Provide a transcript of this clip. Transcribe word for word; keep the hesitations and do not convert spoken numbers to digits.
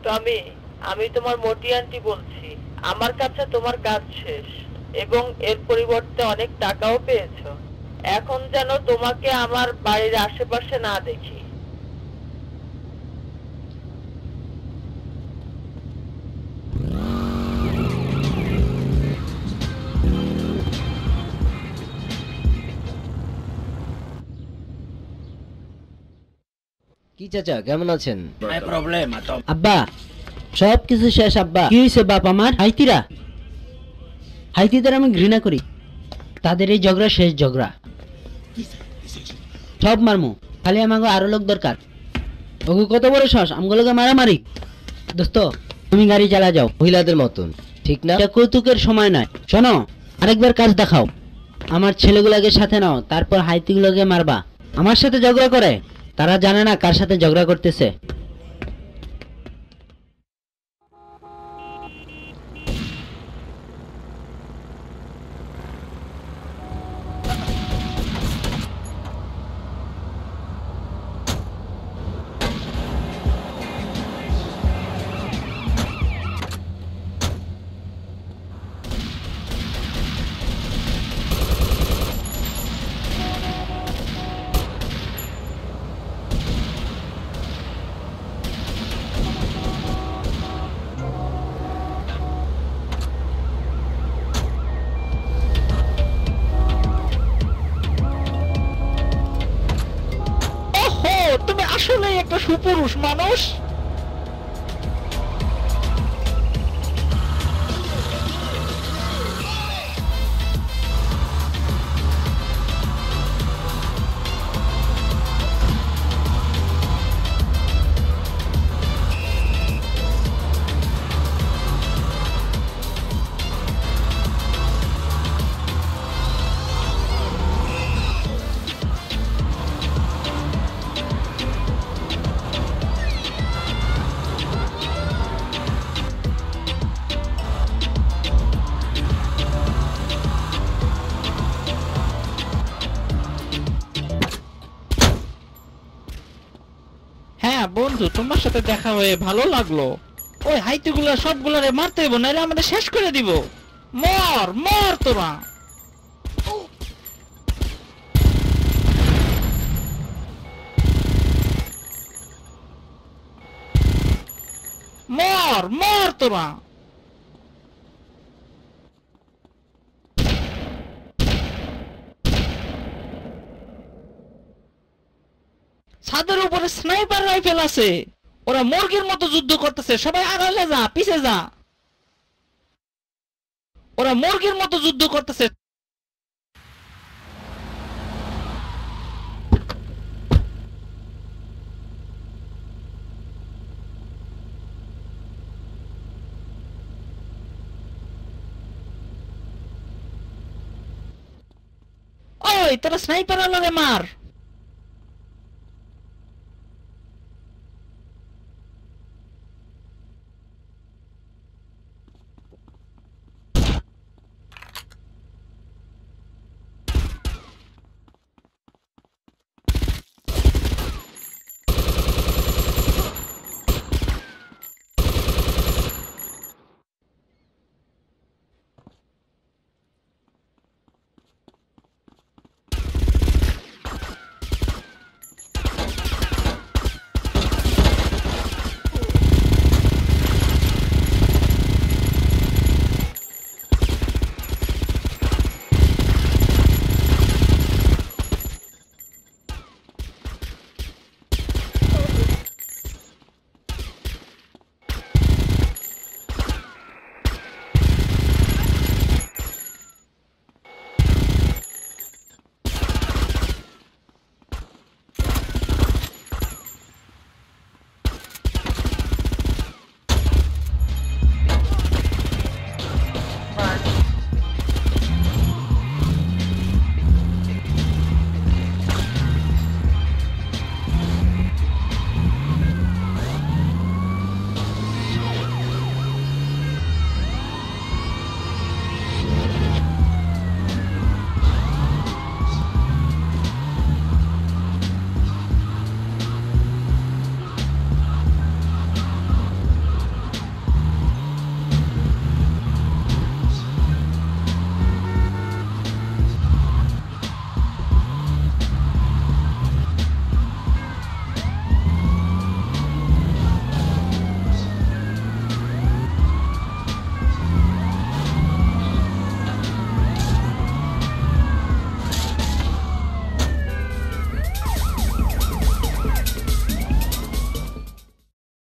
টমি, আমি তোমার মতি আন্টি বলছি। আমার কাছে তোমার কাজ শেষ এবং এর পরিবর্তে অনেক টাকাও পেয়েছো। এখন যেন তোমাকে আমার বাড়ির আশেপাশে না দেখি। কি চাচা, কেমন আছেন? আব্বা, সব কিছু শেষ। আব্বা, কি হয়েছে বাপ আমার? হাইতিরা হাইতিদের আমি ঘৃণা করি। তাদের এই ঝগড়া শেষ ঝগড়া, সব মারমু। খালি আমাকে আরো লোক দরকার। ওকে কত বড় শ্বাস, আমগুলোকে মারামারি। দোস্ত, তুমি গাড়ি চালা যাও মহিলাদের মতন, ঠিক না? এটা কৌতুকের সময় নয়। শোনো, আরেকবার কাজ দেখাও। আমার ছেলেগুলোকে সাথে নাও, তারপর হাইতিগুলোকে মারবা। আমার সাথে ঝগড়া করে, তারা জানে না কার সাথে ঝগড়া করতেছে। তুমি আসলে একটা সুপুরুষ মানুষ। হ্যাঁ বন্ধু, তোমার সাথে দেখা হয়ে ভালো লাগলো। ওই হাইতিগুলা সবগুলারে মারতে হইব, নাহলে আমাদের শেষ করে দিব। মর মর তোরা। মর মর তোরা। ছাদের উপরে স্নাইপার রাইফেল আছে, ওরা মুরগির মতো যুদ্ধ করতেছে। সবাই আড়ালে যা, পিছে যা। ওরা মুরগির মতো যুদ্ধ করতেছে। ওই তোরা স্নাইপার আলারে মার।